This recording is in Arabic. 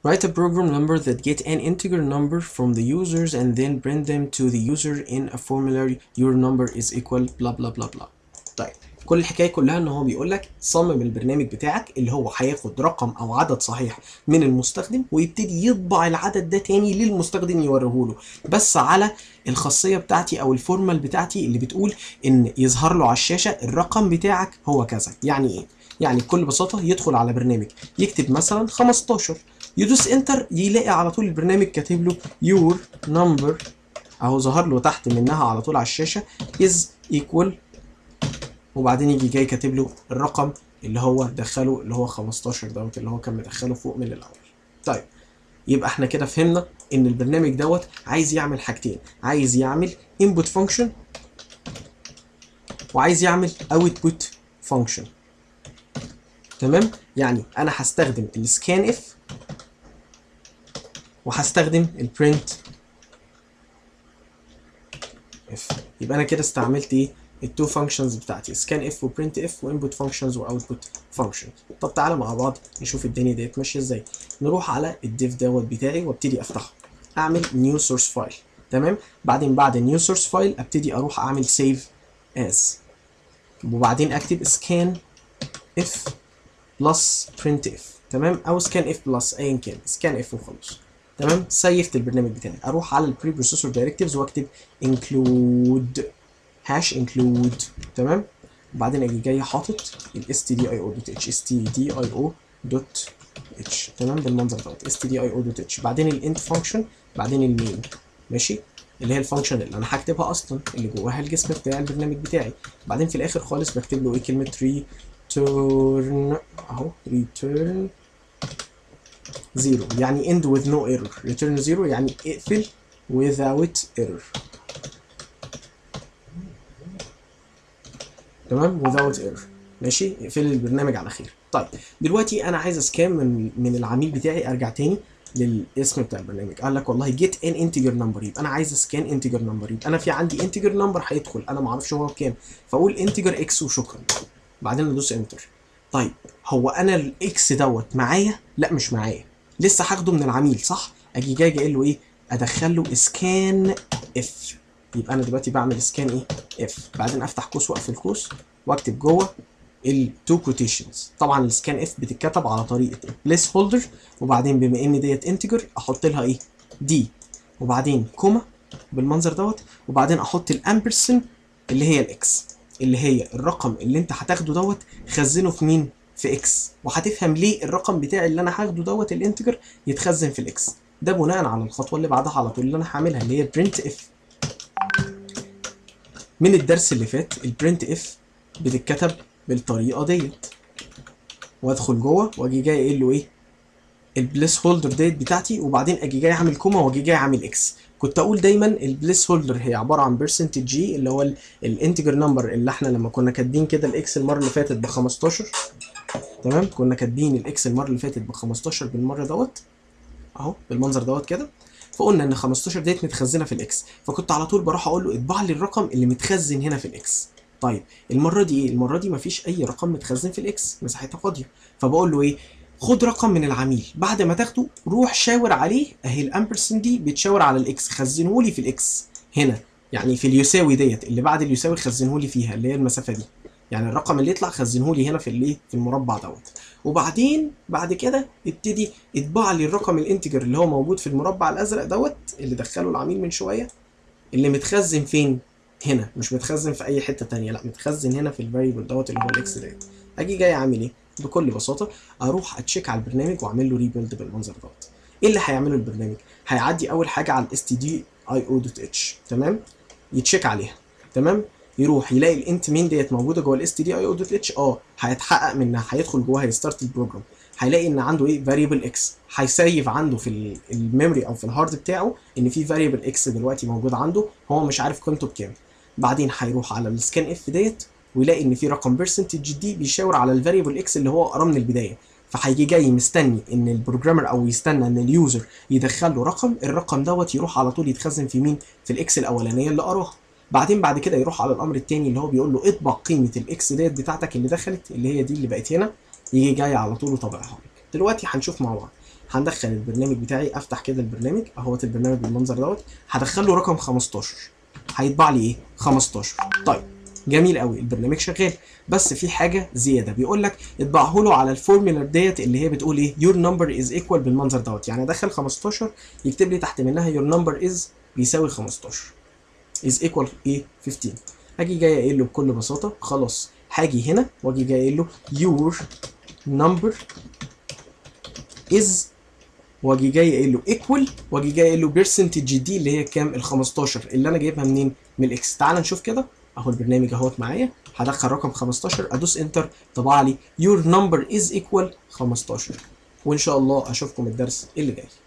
Write a program number that get an integer number from the users and then print them to the user in a formulary. Your number is equal blah blah blah blah. طيب كل الحكايه كلها ان هو بيقول لك صمم البرنامج بتاعك اللي هو هياخد رقم او عدد صحيح من المستخدم ويبتدي يطبع العدد ده تاني للمستخدم يوريه له، بس على الخاصيه بتاعتي او الفورمال بتاعتي اللي بتقول ان يظهر له على الشاشه الرقم بتاعك هو كذا. يعني ايه؟ يعني بكل بساطه يدخل على برنامج يكتب مثلا 15، يدوس انتر يلاقي على طول البرنامج كاتب له your number اهو ظهر له تحت منها على طول على الشاشه is equal، وبعدين يجي جاي كاتب له الرقم اللي هو دخله اللي هو 15 دوت اللي هو كان مدخله فوق من الاول. طيب يبقى احنا كده فهمنا ان البرنامج دوت عايز يعمل حاجتين، عايز يعمل input function وعايز يعمل output function. تمام؟ يعني انا هستخدم السكان اف وهستخدم البرنت اف. يبقى انا كده استعملت ايه؟ التو فانكشنز بتاعتي سكان اف وبرنت اف وانبوت فانكشنز واوتبوت فانكشنز. طب تعالى مع بعض نشوف الدنيا ديت ماشيه ازاي. نروح على الديف دوت بتاعي وابتدي افتحه، اعمل نيو سورس فايل. تمام؟ بعدين بعد النيو سورس فايل ابتدي اروح اعمل سيف از، وبعدين اكتب سكان اف بلس برنت اف. تمام؟ او سكان اف بلس ايا كان، سكان اف وخلاص. تمام؟ سيفت البرنامج بتاعي، اروح على البري بروسيسور دايركتيفز واكتب انكلود هاش انكلود. تمام؟ وبعدين اجي جاي حاطط ال stdio.h stdio.h. تمام؟ بالمنظر دوت stdio.h، بعدين الانت فانكشن، بعدين المين. ماشي؟ اللي هي الفانكشن اللي انا هكتبها اصلا اللي جواها الجسم بتاع البرنامج بتاعي. بعدين في الاخر خالص بكتب له ايه؟ كلمه return اهو return 0 يعني end with no error. return 0 يعني اقفل without error. تمام؟ without error. ماشي؟ اقفل البرنامج على خير. طيب دلوقتي انا عايز اسكان من العميل بتاعي، ارجع تاني للاسم بتاع البرنامج. قال لك والله get an integer number، يبقى انا عايز اسكان integer number. يبقى انا في عندي integer number هيدخل انا ما اعرفش هو بكام، فاقول integer x وشكرا، بعدين ادوس انتر. طيب هو انا الاكس دوت معايا؟ لا مش معايا، لسه هاخده من العميل صح؟ اجي جاي قايل له ايه؟ ادخل له سكان اف. يبقى انا دلوقتي بعمل سكان ايه؟ اف، بعدين افتح قوس واقفل قوس واكتب جوه التو كوتيشنز. طبعا السكان اف بتتكتب على طريقه بليس هولدر، وبعدين بما ان ديت انتجر احط لها ايه؟ دي، وبعدين كوما بالمنظر دوت، وبعدين احط الامبرسن اللي هي الاكس، اللي هي الرقم اللي انت هتاخده دوت خزنه في مين؟ في اكس. وهتفهم ليه الرقم بتاعي اللي انا هاخده دوت الانتجر يتخزن في الاكس. ده بناء على الخطوه اللي بعدها على طول اللي انا هعملها اللي هي برنت اف. من الدرس اللي فات البرنت اف بتتكتب بالطريقه ديت، وادخل جوه واجي جاي قايل له ايه؟ البليس هولدر ديت بتاعتي، وبعدين اجي جاي اعمل كوما واجي جاي اعمل اكس. كنت اقول دايما البليس هولدر هي عباره عن برسنتج جي اللي هو الانتجر نمبر اللي احنا لما كنا كاتبين كده الاكس المره اللي فاتت ب 15. تمام؟ كنا كاتبين الاكس المره اللي فاتت ب 15 بالمره دوت اهو بالمنظر دوت كده، فقلنا ان 15 ديت متخزنه في الاكس، فكنت على طول بروح اقول له اطبع لي الرقم اللي متخزن هنا في الاكس. طيب المره دي ايه؟ المره دي مفيش اي رقم متخزن في الاكس، مساحتها فاضيه، فبقول له ايه؟ خد رقم من العميل، بعد ما تاخده روح شاور عليه، اهي الامبرسن دي بتشاور على الاكس، خزنه لي في الاكس هنا، يعني في اليساوي ديت اللي بعد اليساوي خزنه لي فيها اللي هي المسافه دي، يعني الرقم اللي يطلع خزنه لي هنا في الايه؟ في المربع دوت. وبعدين بعد كده ابتدي اطبع لي الرقم الانتجر اللي هو موجود في المربع الازرق دوت اللي دخله العميل من شويه، اللي متخزن فين؟ هنا، مش متخزن في اي حته ثانيه، لا متخزن هنا في الفاريبل دوت اللي هو الاكس ديت. اجي جاي اعمل ايه؟ بكل بساطه اروح اتشيك على البرنامج واعمل له ريبيلد بالمنظر دوت. ايه اللي هيعمله البرنامج؟ هيعدي اول حاجه على stdio.h. تمام؟ يتشيك عليها. تمام؟ يروح يلاقي الانت مين ديت موجوده جوه stdio.h، هيتحقق منها، هيدخل جواها يستارت البروجرام، هيلاقي ان عنده ايه؟ فاريبل اكس، هيسيف عنده في الميموري او في الهارد بتاعه ان في فاريبل اكس دلوقتي موجود عنده، هو مش عارف قيمته بكام. بعدين هيروح على السكان اف ديت ويلاقي ان في رقم برسنتج دي بيشاور على الفاريبل اكس اللي هو قراه من البدايه، فهيجي جاي مستني ان البروجرامر او يستنى ان اليوزر يدخل له رقم، الرقم دوت يروح على طول يتخزن في مين؟ في الاكس الاولانيه اللي قراها. بعدين بعد كده يروح على الامر الثاني اللي هو بيقول له اطبع قيمه الاكس ديت بتاعتك اللي دخلت اللي هي دي اللي بقت هنا، يجي جاي على طول وطبعها لك. دلوقتي هنشوف مع بعض هندخل البرنامج بتاعي، افتح كده البرنامج اهوت، البرنامج بالمنظر دوت، هدخل له رقم 15، هيطبع لي ايه؟ 15. طيب جميل قوي، البرنامج شغال، بس في حاجه زياده، بيقول لك اطبعه له على الفورمولا ديت اللي هي بتقول ايه؟ يور نمبر از ايكوال بالمنظر دوت، يعني ادخل 15 يكتب لي تحت منها يور نمبر از بيساوي 15، از ايكوال ايه؟ 15. اجي جاي قايل له بكل بساطه خلاص، هاجي هنا واجي جاي قايل له يور نمبر از، واجي جاي قايل له ايكوال، واجي جاي قايل له بيرسنتج دي اللي هي كام؟ ال 15 اللي انا جايبها منين؟ من الاكس. تعال نشوف كده اهو، البرنامج اهوت معايا، هدخل رقم 15، ادوس انتر، طبع لي يور نمبر از ايكوال 15. وان شاء الله اشوفكم الدرس اللي جاي.